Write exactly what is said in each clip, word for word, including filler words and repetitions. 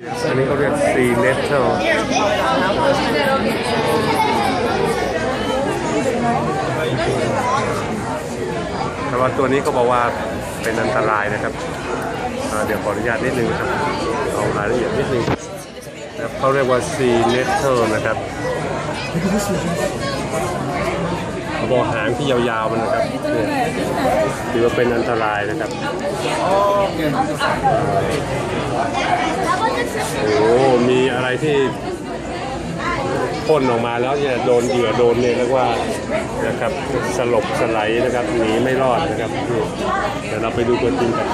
อันนี้เขาเรียกซีเนสเทิลแต่ว่าตัวนี้เขาบอกว่าเป็นอันตรายนะครับเดี๋ยวขออนุญาตนิดนึงนะครับเอารายละเอียดนิดนึงเขาเรียกว่าซีเนสเทิลนะครับเขาบอกหางที่ยาวๆมันนะครับเนี่ยถือว่าเป็นอันตรายนะครับโอ้มีอะไรที่พ่นออกมาแล้วเนี่ยโดนเหยื่อโดนเนี่ยเรียกว่านะครับสลบสไลด์นะครับหนีไม่รอดนะครับเดี๋ยวเราไปดูตัวจริงกัน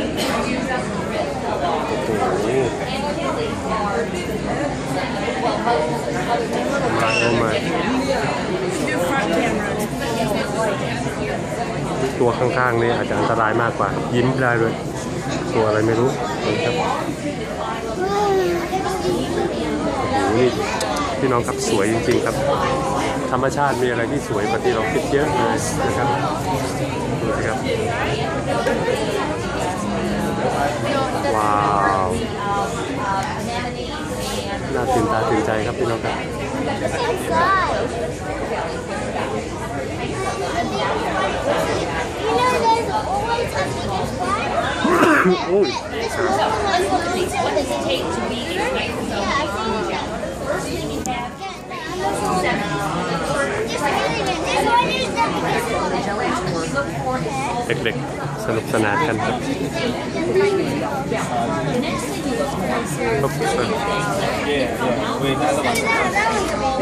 โอ้โหรังออกมาตัวข้างๆนี่อาจจะอันตรายมากกว่ายิ้มได้เลยตัวอะไรไม่รู้นะครับโอ้โหนี่พี่น้องครับสวยจริงๆครับธรรมชาติมีอะไรที่สวยกว่าที่เราคิดเยอะเลยนะครับดูสิครับว้าวน่าตื่นตาตื่นใจครับพี่น้องครับโอ้ยเด็กๆสนุกสนานกันครับ